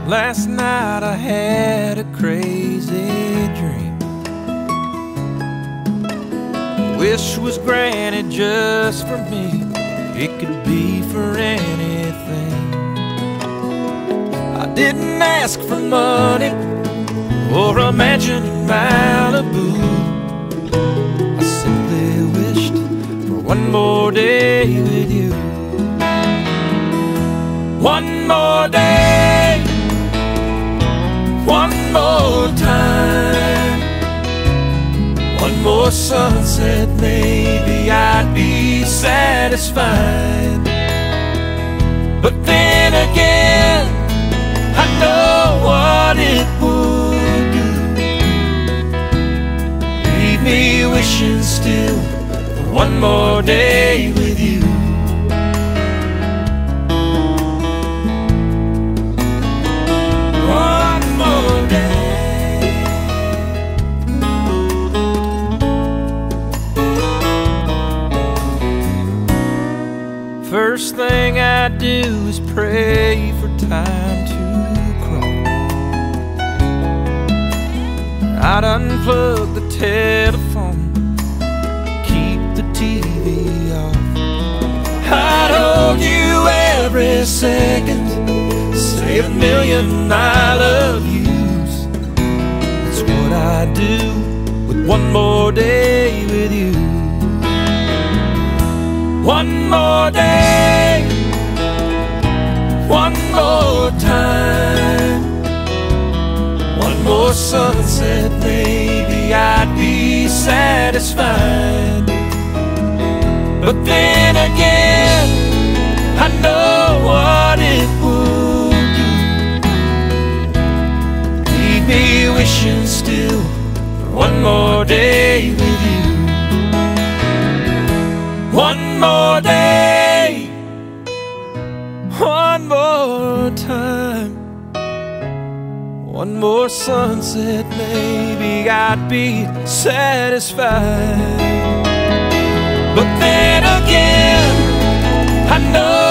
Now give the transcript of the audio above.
Last night I had a crazy dream. Wish was granted just for me. It could be for anything. I didn't ask for money or a mansion in Malibu. I simply wished for one more day with you. One more day, one more time, one more sunset, maybe I'd be satisfied. But then again, I know what it would do. Leave me wishing still for one more day with you. First thing I do is pray for time to crawl. I'd unplug the telephone, keep the TV off. I'd hold you every second, say a million I love yous. That's what I do with one more day with you. One more day, one more time, one more sunset, maybe I'd be satisfied. But then again, I know what it would do. Leave me wishing still for one more day with you. One more day, one more time, one more sunset, maybe I'd be satisfied. But then again, I know